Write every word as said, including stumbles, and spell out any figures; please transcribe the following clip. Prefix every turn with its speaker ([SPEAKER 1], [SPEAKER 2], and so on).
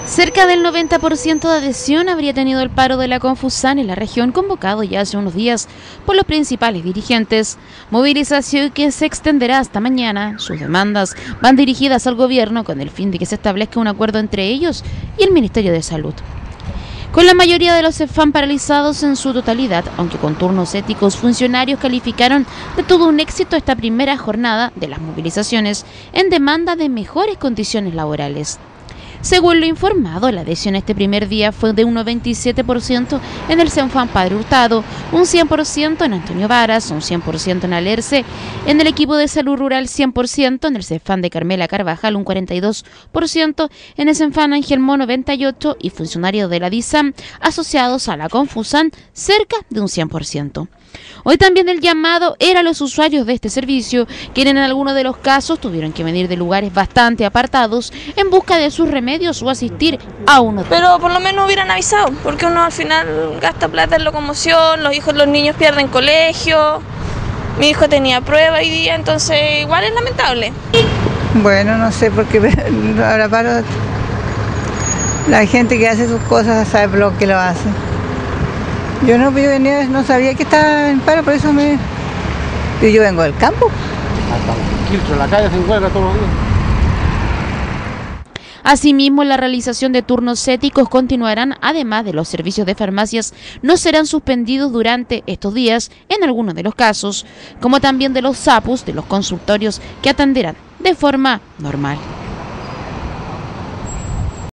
[SPEAKER 1] Cerca del noventa por ciento de adhesión habría tenido el paro de la Confusan en la región, convocado ya hace unos días por los principales dirigentes. Movilización que se extenderá hasta mañana. Sus demandas van dirigidas al gobierno con el fin de que se establezca un acuerdo entre ellos y el Ministerio de Salud. Con la mayoría de los CEFAM paralizados en su totalidad, aunque con turnos éticos, funcionarios calificaron de todo un éxito esta primera jornada de las movilizaciones en demanda de mejores condiciones laborales. Según lo informado, la adhesión este primer día fue de un noventa y siete por ciento en el CEFAM Padre Hurtado, un cien por ciento en Antonio Varas, un cien por ciento en Alerce, en el equipo de salud rural cien por ciento, en el CEFAM de Carmela Carvajal un cuarenta y dos por ciento, en el CEFAM Ángel Mo noventa y ocho por ciento y funcionarios de la DISAM asociados a la Confusan cerca de un cien por ciento. Hoy también el llamado era a los usuarios de este servicio, quienes en algunos de los casos tuvieron que venir de lugares bastante apartados en busca de sus remedios o asistir a uno.
[SPEAKER 2] Pero por lo menos hubieran avisado, porque uno al final gasta plata en locomoción, los hijos, los niños pierden colegio, mi hijo tenía prueba hoy día, entonces igual es lamentable.
[SPEAKER 3] Bueno, no sé, porque ahora paro, la gente que hace sus cosas sabe por lo que lo hace. Yo no, yo venía, no sabía que estaba en paro, por eso me... Y yo vengo del campo.
[SPEAKER 4] Hasta el filtro, la calle se encuentra todos los días.
[SPEAKER 1] Asimismo, la realización de turnos éticos continuarán, además de los servicios de farmacias no serán suspendidos durante estos días en algunos de los casos, como también de los SAPUS, de los consultorios que atenderán de forma normal.